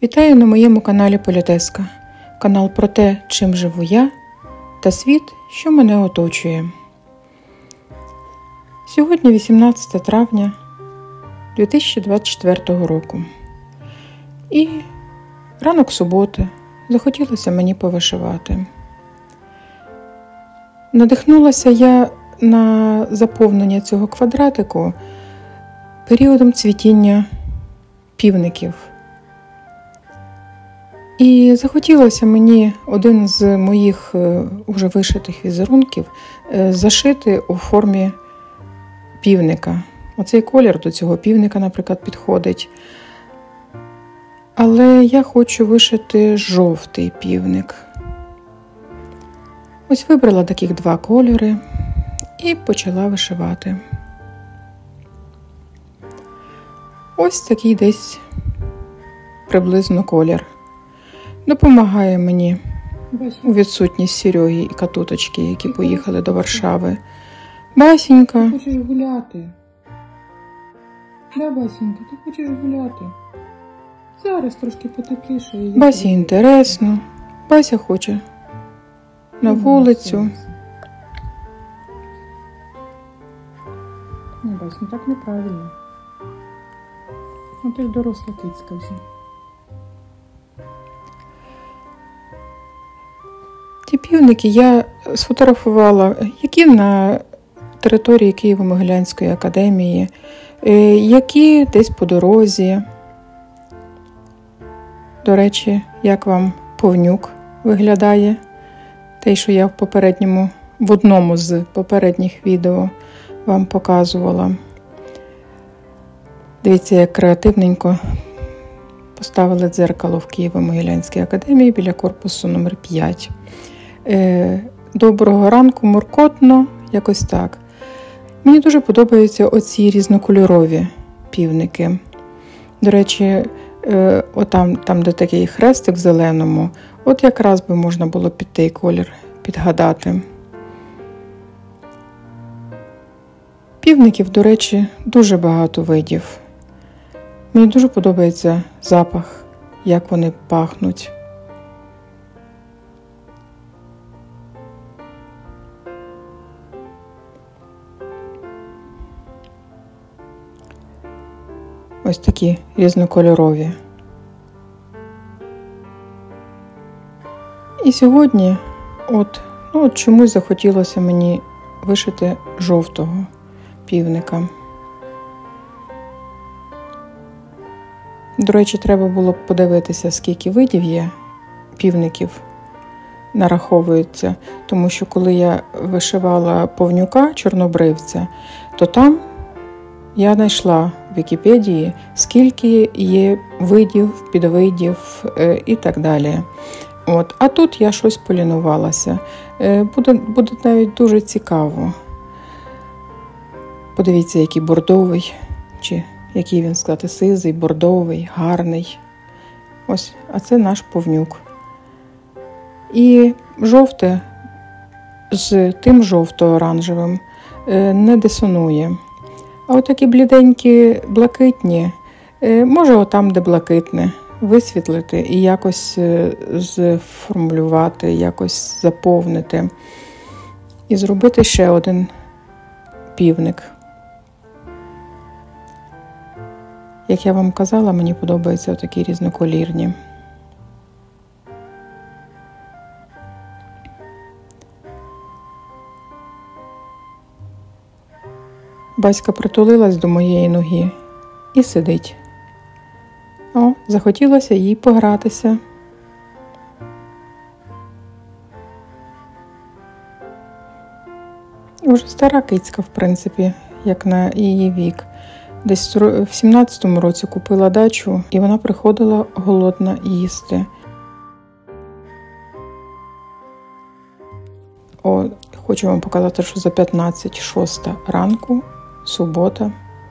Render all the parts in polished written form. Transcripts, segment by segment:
Вітаю на моєму каналі Політеска. Канал про те, чим живу я та світ, що мене оточує. Сьогодні 18 травня 2024 року. І ранок суботи захотілося мені повишивати. Надихнулася я на заповнення цього квадратику періодом цвітіння півників. І захотілося мені один з моїх уже вишитих візерунків зашити у формі півника. Оцей колір до цього півника, наприклад, підходить. Але я хочу вишити жовтий півник. Ось вибрала таких два кольори і почала вишивати. Ось такий десь приблизно колір. Допомагає мені у відсутність Сереги і Катуточки, які поїхали до Варшави. Басенька. Ти хочеш гуляти? Да, Басенька, ти хочеш гуляти? Зараз трошки потепліше. Басі інтересно. Бася хоче на вулицю. Ні, Бась, ну так неправильно. Ну ти ж доросла кицька вже. Ті півники я сфотографувала, які на території Києво-Могилянської академії, які десь по дорозі. До речі, як вам повнюк виглядає? Те, що я в одному з попередніх відео вам показувала. Дивіться, як креативненько поставили дзеркало в Києво-Могилянській академії біля корпусу номер 5. Доброго ранку, муркотно, якось так. Мені дуже подобаються оці різнокольорові півники. До речі, там, де такий хрестик в зеленому, от якраз би можна було під той колір підгадати. Півників, до речі, дуже багато видів. Мені дуже подобається запах, як вони пахнуть. Ось такі різнокольорові. І сьогодні от чомусь захотілося мені вишити жовтого півника. До речі, треба було б подивитися, скільки видів є півників, нараховується. Тому що коли я вишивала повнюка, чорнобривця, то там я знайшла в Вікіпедії, скільки є видів, підвидів і так далі. А тут я щось полінувалася. Буде навіть дуже цікаво. Подивіться, який бордовий, чи який він сказати, сизий, бордовий, гарний. Ось, а це наш повнюк. І жовте з тим жовто-оранжевим не дисонує. А отакі бліденькі, блакитні, може отам, де блакитне, висвітлити і якось зформулювати, якось заповнити. І зробити ще один півник. Як я вам казала, мені подобаються отакі різноколірні. Баська притулилась до моєї ноги і сидить. Захотілося їй погратися. Уже стара кицька, в принципі, як на її вік. Десь в 17-му році купила дачу, і вона приходила голодна їсти. Хочу вам показати, що за 15:06 ранку, субота.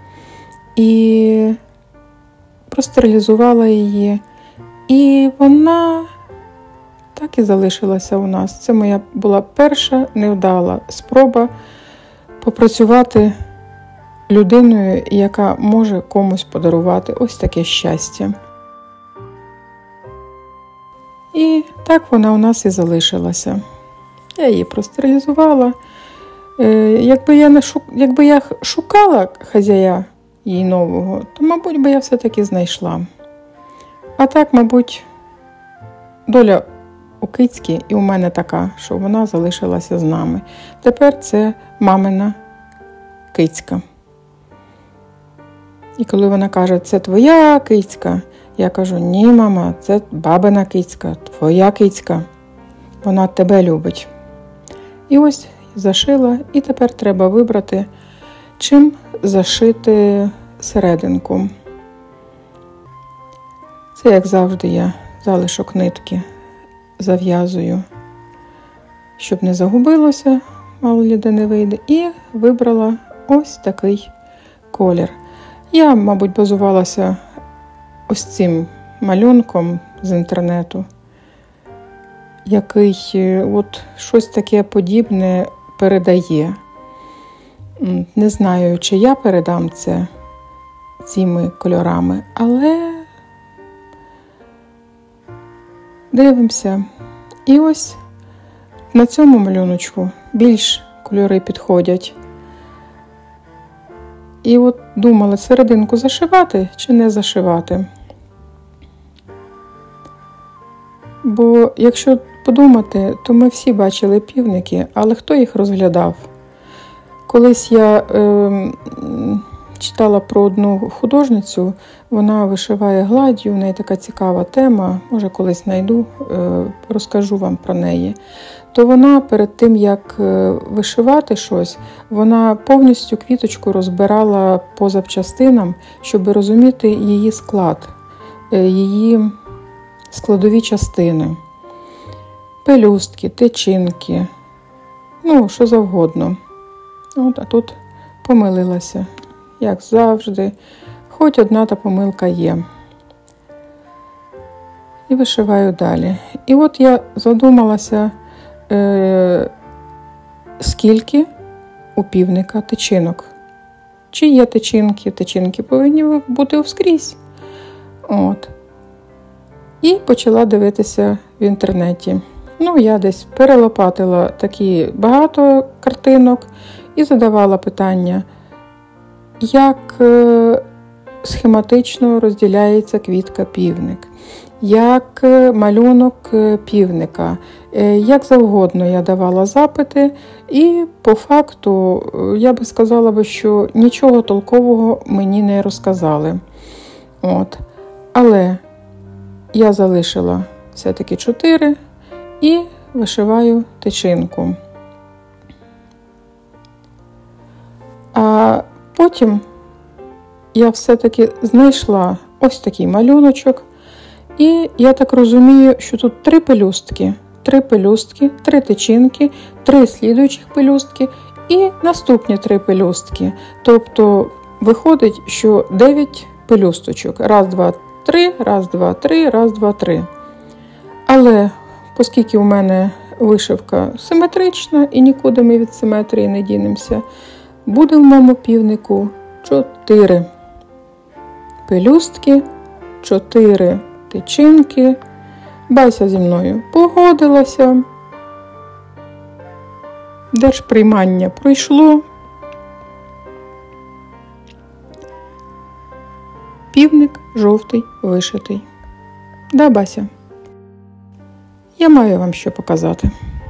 І простерилізувала її. І вона так і залишилася у нас. Це моя була перша невдала спроба попрацювати людиною, яка може комусь подарувати ось таке щастя. Так вона у нас і залишилася. Я її простерилізувала. Якби я шукала хазяя їй нового, то, мабуть, би я все-таки знайшла. А так, мабуть, доля у кицьки і у мене така, що вона залишилася з нами. Тепер це мамина кицька. І коли вона каже, це твоя кицька, я кажу, ні, мама, це бабина кицька, твоя кицька. Вона тебе любить. І ось зашила, і тепер треба вибрати, чим зашити серединку. Це, як завжди, я залишок нитки зав'язую, щоб не загубилося, мало ли де не вийде, і вибрала ось такий колір. Я, мабуть, базувалася ось цим малюнком з інтернету, який от щось таке подібне передає. Не знаю, чи я передам це цими кольорами, але дивимося. І ось на цьому малюночку більш кольори підходять. І от думала, серединку зашивати чи не зашивати. Бо якщо подумати, то ми всі бачили півники, але хто їх розглядав? Колись я читала про одну художницю, вона вишиває гладдю, в неї така цікава тема, може колись знайду, розкажу вам про неї. То вона перед тим, як вишивати щось, вона повністю квіточку розбирала по запчастинам, щоб розуміти її склад, її складові частини. Пелюстки, тичинки, що завгодно. А тут помилилася, як завжди, хоч одна та помилка є. І вишиваю далі. І от я задумалася, скільки у півника тичинок. Чи є тичинки? Тичинки повинні бути вскрізь. І почала дивитися в інтернеті. Я десь перелопатила такі багато картинок і задавала питання, як схематично розділяється квітка півник, як малюнок півника, як завгодно я давала запити, і по факту я би сказала, що нічого толкового мені не розказали. Але я залишила все-таки 4 і вишиваю тичинку. А потім я все-таки знайшла ось такий малюночок. І я так розумію, що тут 3 пелюстки, 3 тичинки, 3 слідуючих пелюстки і наступні 3 пелюстки. Тобто виходить, що 9 пелюсточок. 1, 2, 3, 1, 2, 3, 1, 2, 3. Але оскільки у мене вишивка симетрична і нікуди ми від симетрії не дінемося, буде в моєму півнику 4 пелюстки, 4 тичинки. Бася зі мною погодилася. Держприймання пройшло. Півник жовтий вишитий. Да, Бася? Я маю вам що показати.